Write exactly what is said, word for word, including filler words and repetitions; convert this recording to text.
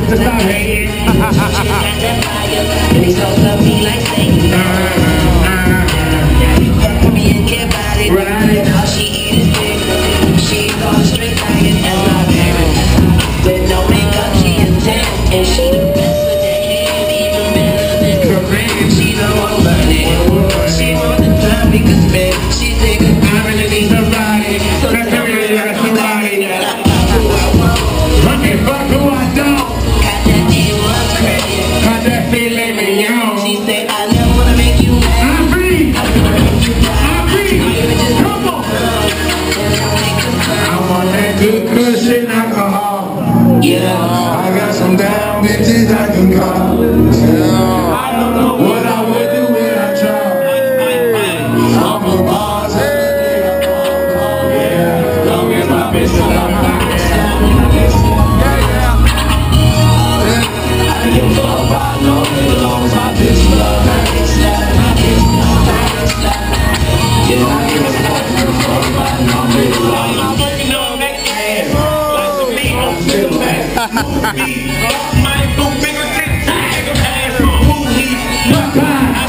to stop hating. And he's so fluffy like Satan. For me and get body. And all she eat is dick. She's on a strict diet as my parents. With no makeup, she is ten. And she the best with that hair, even better than Corinne. She don't want money. She want the time we could spend. She think I really need somebody. So tell me that somebody. I can fuck who I don't. Got that D one credit. Got that feeling mignon. She said I never wanna make you mad. I'm free. I Come on. I want that good cushion alcohol. Yeah. I got some down bitches I can call. Yeah. I don't know what I would do without y'all. I'm a boss. Yeah. Long as my bitch is on my bitch. I give a fuck about no nigga. Long as my bitch love my bitch. My bitch, my bitch. Yeah, I give a fuck about no nigga. Long as I'm working on that ass. Like the meat on the back. My boom, bigger than tag of ass. Woo, he,